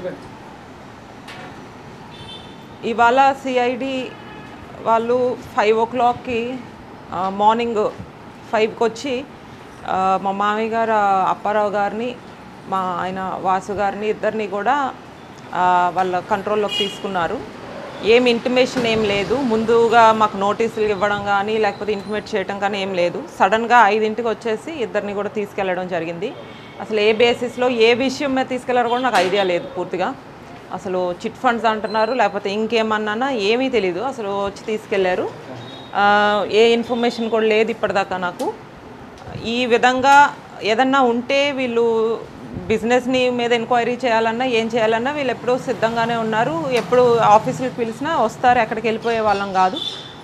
ఇవాళ సిఐడి వాళ్ళు 5 o'clockకి మార్నింగ్ 5కి వచ్చి మా మామయ్య గారు అప్పారావు గారిని ఆయన వాసు గారిని ఇద్దరిని కూడా వాళ్ళ కంట్రోల్లోకి తీసుకున్నారు. ఏం ఇంటిమేషన్ ఏం లేదు, ముందుగా మాకు నోటీసులు ఇవ్వడం కానీ లేకపోతే ఇంటిమేట్ చేయడం కానీ ఏం లేదు. సడన్గా 5ంటికి వచ్చేసి ఇద్దరిని కూడా తీసుకెళ్ళడం జరిగింది. అసలు ఏ బేసిస్లో ఏ విషయం మీద తీసుకెళ్లారో కూడా నాకు ఐడియా లేదు పూర్తిగా. అసలు చిట్ ఫండ్స్ అంటున్నారు లేకపోతే ఇంకేమన్నా ఏమీ తెలీదు. అసలు వచ్చి తీసుకెళ్లారు. ఏ ఇన్ఫర్మేషన్ కూడా లేదు ఇప్పటిదాకా నాకు. ఈ విధంగా ఏదన్నా ఉంటే వీళ్ళు బిజినెస్ని మీద ఎంక్వైరీ చేయాలన్నా ఏం చేయాలన్నా వీళ్ళు ఎప్పుడూ సిద్ధంగానే ఉన్నారు. ఎప్పుడు ఆఫీసులకు పిలిచినా వస్తారు, ఎక్కడికి వెళ్ళిపోయే వాళ్ళం కాదు.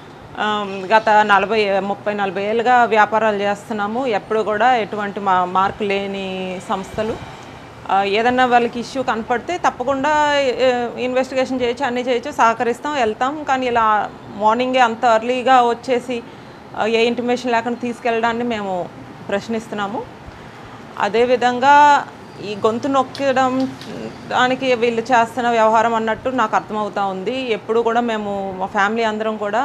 గత 30-40 ఏళ్ళుగా వ్యాపారాలు చేస్తున్నాము. ఎప్పుడు కూడా ఎటువంటి మార్కు లేని సంస్థలు. ఏదన్నా వాళ్ళకి ఇష్యూ కనపడితే తప్పకుండా ఇన్వెస్టిగేషన్ చేయొచ్చు, అన్నీ చేయొచ్చు, సహకరిస్తాం, వెళ్తాం. కానీ ఇలా మార్నింగే అంత ఎర్లీగా వచ్చేసి ఏ ఇంటిమేషన్ లేకుండా తీసుకెళ్ళడాన్ని మేము ప్రశ్నిస్తున్నాము. అదేవిధంగా ఈ గొంతు నొక్కడం దానికి వీళ్ళు చేస్తున్న వ్యవహారం అన్నట్టు నాకు అర్థమవుతూ ఉంది. ఎప్పుడు కూడా మేము మా ఫ్యామిలీ అందరం కూడా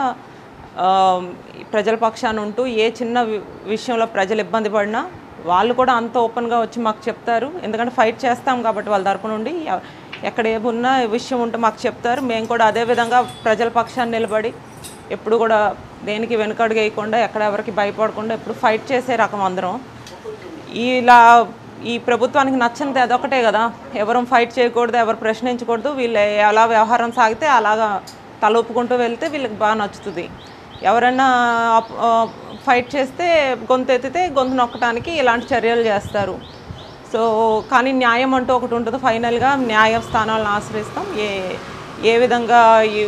ప్రజల పక్షాన ఉంటూ ఏ చిన్న విషయంలో ప్రజలు ఇబ్బంది పడినా వాళ్ళు కూడా అంత ఓపెన్గా వచ్చి మాకు చెప్తారు. ఎందుకంటే ఫైట్ చేస్తాం కాబట్టి వాళ్ళ తరపు నుండి ఎక్కడ ఏమున్నా విషయం ఉంటే మాకు చెప్తారు. మేము కూడా అదేవిధంగా ప్రజల పక్షాన్ని నిలబడి ఎప్పుడు కూడా దేనికి వెనుకడుగు వేయకుండా ఎక్కడ ఎవరికి భయపడకుండా ఎప్పుడు ఫైట్ చేసే రకం అందరం. ఇలా ఈ ప్రభుత్వానికి నచ్చనిది అదొకటే కదా, ఎవరు ఫైట్ చేయకూడదు, ఎవరు ప్రశ్నించకూడదు. వీళ్ళు ఎలా వ్యవహారం సాగితే అలాగా తలొప్పుకుంటూ వెళ్తే వీళ్ళకి బాగా నచ్చుతుంది. ఎవరైనా ఫైట్ చేస్తే గొంతు ఎత్తితే గొంతు నొక్కడానికి ఇలాంటి చర్యలు చేస్తారు. సో కానీ న్యాయం అంటూ ఒకటి ఉంటుంది. ఫైనల్గా న్యాయస్థానాలను ఆశ్రయిస్తాం. ఏ విధంగా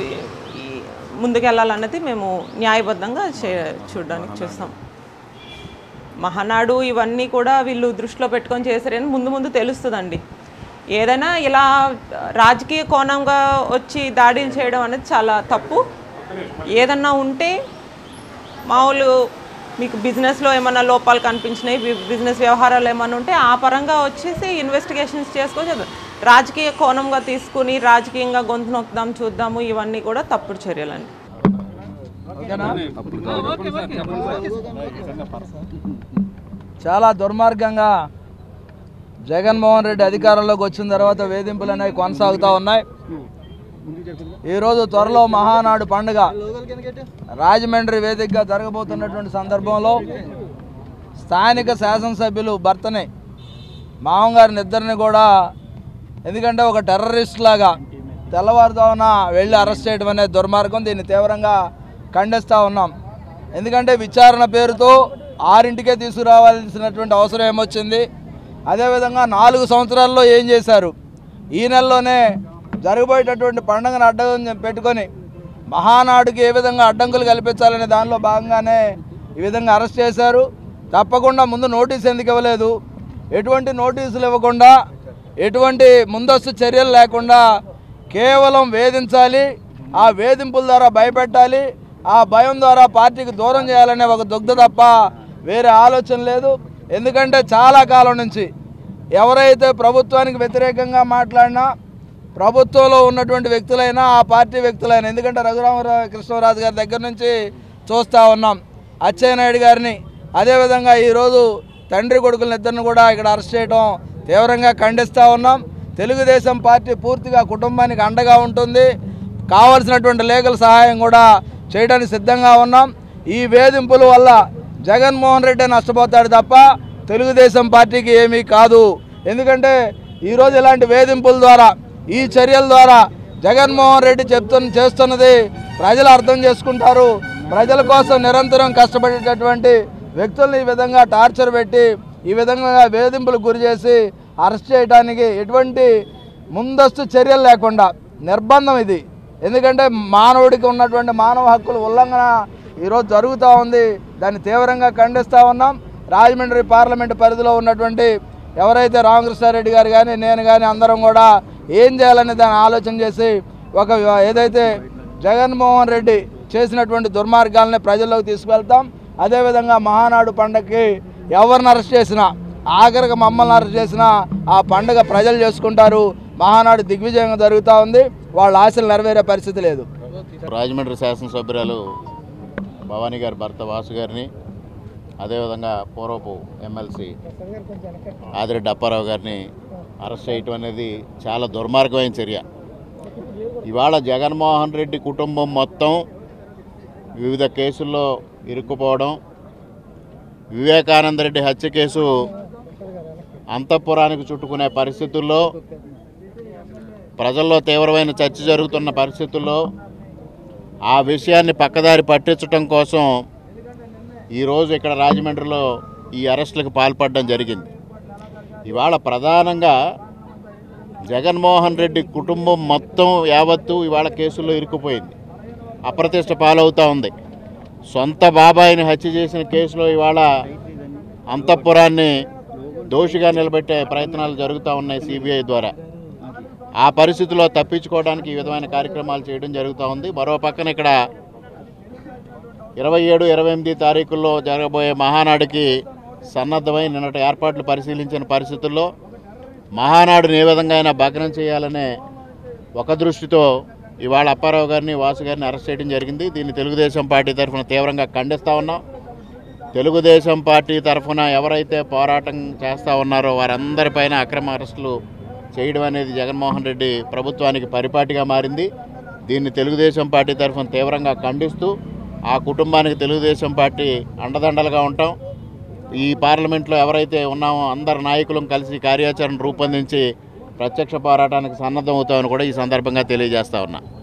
ముందుకెళ్ళాలన్నది మేము న్యాయబద్ధంగా చూడడానికి చూస్తాం. మహానాడు ఇవన్నీ కూడా వీళ్ళు దృష్టిలో పెట్టుకొని చేశారని ముందు తెలుస్తుందండి. ఏదైనా ఇలా రాజకీయ కోణంగా వచ్చి దాడులు చేయడం అనేది చాలా తప్పు. ఏదన్నా ఉంటే మామూలు మీకు బిజినెస్లో ఏమన్నా లోపాలు కనిపించినాయి, బిజినెస్ వ్యవహారాలు ఏమన్నా ఉంటే ఆ పరంగా వచ్చేసి ఇన్వెస్టిగేషన్స్ చేసుకోవచ్చు. రాజకీయ కోణంగా తీసుకుని రాజకీయంగా గొంతు నొక్కుదాం చూద్దాము ఇవన్నీ కూడా తప్పుడు చర్యలండి. చాలా దుర్మార్గంగా జగన్మోహన్ రెడ్డి అధికారంలోకి వచ్చిన తర్వాత వేధింపులు అనేవి కొనసాగుతూ ఉన్నాయి. ఈరోజు త్వరలో మహానాడు పండుగ రాజమండ్రి వేదికగా జరగబోతున్నటువంటి సందర్భంలో స్థానిక శాసనసభ్యులు భర్తని మామగారిని ఇద్దరిని కూడా, ఎందుకంటే ఒక టెర్రరిస్ట్ లాగా తెల్లవారుజామున వెళ్ళి అరెస్ట్ చేయడం అనేది దుర్మార్గం. దీన్ని తీవ్రంగా ఖండిస్తూ ఉన్నాం. ఎందుకంటే విచారణ పేరుతో 6ంటికే తీసుకురావాల్సినటువంటి అవసరం ఏమొచ్చింది? అదేవిధంగా 4 సంవత్సరాల్లో ఏం చేశారు? ఈ నెలలోనే జరగబోయేటటువంటి పండుగను అడ్డం పెట్టుకొని మహానాడుకి ఏ విధంగా అడ్డంకులు కల్పించాలనే దానిలో భాగంగానే ఈ విధంగా అరెస్ట్ చేశారు. తప్పకుండా ముందు నోటీసు ఎందుకు ఇవ్వలేదు? ఎటువంటి నోటీసులు ఇవ్వకుండా, ఎటువంటి ముందస్తు చర్యలు లేకుండా కేవలం వేధించాలి, ఆ వేధింపుల ద్వారా భయపెట్టాలి, ఆ భయం ద్వారా పార్టీకి దూరం చేయాలనే ఒక దుగ్ధ తప్ప వేరే ఆలోచన లేదు. ఎందుకంటే చాలా కాలం నుంచి ఎవరైతే ప్రభుత్వానికి వ్యతిరేకంగా మాట్లాడినా, ప్రభుత్వంలో ఉన్నటువంటి వ్యక్తులైనా, ఆ పార్టీ వ్యక్తులైనా, ఎందుకంటే రఘురామకృష్ణరాజు గారి దగ్గర నుంచి చూస్తూ ఉన్నాం, అచ్చెన్నాయుడు గారిని, అదేవిధంగా ఈరోజు తండ్రి కొడుకులను ఇద్దరిని కూడా ఇక్కడ అరెస్ట్ చేయడం తీవ్రంగా ఖండిస్తూ ఉన్నాం. తెలుగుదేశం పార్టీ పూర్తిగా కుటుంబానికి అండగా ఉంటుంది. కావాల్సినటువంటి లీగల్ సహాయం కూడా చేయడానికి సిద్ధంగా ఉన్నాం. ఈ వేధింపుల వల్ల జగన్మోహన్ రెడ్డి నష్టపోతాడు తప్ప తెలుగుదేశం పార్టీకి ఏమీ కాదు. ఎందుకంటే ఈరోజు ఇలాంటి వేధింపుల ద్వారా, ఈ చర్యల ద్వారా జగన్మోహన్ రెడ్డి చేస్తున్నది ప్రజలు అర్థం చేసుకుంటారు. ప్రజల కోసం నిరంతరం కష్టపడేటటువంటి వ్యక్తులను ఈ విధంగా టార్చర్ పెట్టి, ఈ విధంగా వేధింపులకు గురి చేసి అరెస్ట్ చేయడానికి ఎటువంటి ముందస్తు చర్యలు లేకుండా నిర్బంధం ఇది. ఎందుకంటే మానవుడికి ఉన్నటువంటి మానవ హక్కుల ఉల్లంఘన ఈరోజు జరుగుతూ ఉంది. దాన్ని తీవ్రంగా ఖండిస్తూ ఉన్నాం. రాజమండ్రి పార్లమెంటు పరిధిలో ఉన్నటువంటి ఎవరైతే రామకృష్ణారెడ్డి గారు కానీ నేను కానీ అందరం కూడా ఏం చేయాలని దాన్ని ఆలోచన చేసి ఏదైతే జగన్మోహన్ రెడ్డి చేసినటువంటి దుర్మార్గాలని ప్రజల్లోకి తీసుకువెళ్తాం. అదేవిధంగా మహానాడు పండగకి ఎవరిని అరెస్ట్ చేసినా ఆఖరికి మమ్మల్ని అరెస్ట్ చేసిన ఆ పండుగ ప్రజలు చేసుకుంటారు. మహానాడు దిగ్విజయంగా జరుగుతూ ఉంది. వాళ్ళ ఆశలు నెరవేరే పరిస్థితి లేదు. రాజమండ్రి శాసనసభ్యురాలు భవానీ గారి భర్త వాసు గారిని, అదేవిధంగా పూర్వపు ఎమ్మెల్సీ ఆదిరెడ్డి అప్పారావు గారిని అరెస్ట్ చేయటం అనేది చాలా దుర్మార్గమైన చర్య. ఇవాళ జగన్మోహన్ రెడ్డి కుటుంబం మొత్తం వివిధ కేసుల్లో ఇరుక్కుపోవడం, వివేకానంద రెడ్డి హత్య కేసు అంతఃపురానికి చుట్టుకునే పరిస్థితుల్లో, ప్రజల్లో తీవ్రమైన చర్చ జరుగుతున్న పరిస్థితుల్లో ఆ విషయాన్ని పక్కదారి పట్టించడం కోసం ఈరోజు ఇక్కడ రాజమండ్రిలో ఈ అరెస్టులకు పాల్పడడం జరిగింది. ఇవాళ ప్రధానంగా జగన్మోహన్ రెడ్డి కుటుంబం మొత్తం యావత్తు ఇవాళ కేసుల్లో ఇరుక్కుపోయింది, అప్రతిష్ట పాలవుతూ ఉంది. సొంత బాబాయిని హత్య చేసిన కేసులో ఇవాళ అంతఃపురాన్ని దోషిగా నిలబెట్టే ప్రయత్నాలు జరుగుతూ ఉన్నాయి సిబిఐ ద్వారా. ఆ పరిస్థితిలో తప్పించుకోవడానికి ఈ విధమైన కార్యక్రమాలు చేయడం జరుగుతూ ఉంది. మరో పక్కన ఇక్కడ 27, 28 తారీఖుల్లో జరగబోయే మహానాడుకి సన్నద్ధమై నిన్నటి ఏర్పాట్లు పరిశీలించిన పరిస్థితుల్లో మహానాడుని ఏ విధంగా అయినా భగ్నం చేయాలనే ఒక దృష్టితో ఇవాళ అప్పారావు గారిని, వాసు గారిని అరెస్ట్ చేయడం జరిగింది. దీన్ని తెలుగుదేశం పార్టీ తరఫున తీవ్రంగా ఖండిస్తూ ఉన్నాం. తెలుగుదేశం పార్టీ తరఫున ఎవరైతే పోరాటం చేస్తూ ఉన్నారో వారందరిపైన అక్రమ అరెస్టులు చేయడం అనేది జగన్మోహన్ రెడ్డి ప్రభుత్వానికి పరిపాటిగా మారింది. దీన్ని తెలుగుదేశం పార్టీ తరఫున తీవ్రంగా ఖండిస్తూ ఆ కుటుంబానికి తెలుగుదేశం పార్టీ అండదండలుగా ఉంటాం. ఈ పార్లమెంట్లో ఎవరైతే ఉన్నామో అందరు నాయకులం కలిసి కార్యాచరణ రూపొందించి ప్రత్యక్ష పోరాటానికి సన్నద్ధం అవుతామని కూడా ఈ సందర్భంగా తెలియజేస్తా ఉన్నా.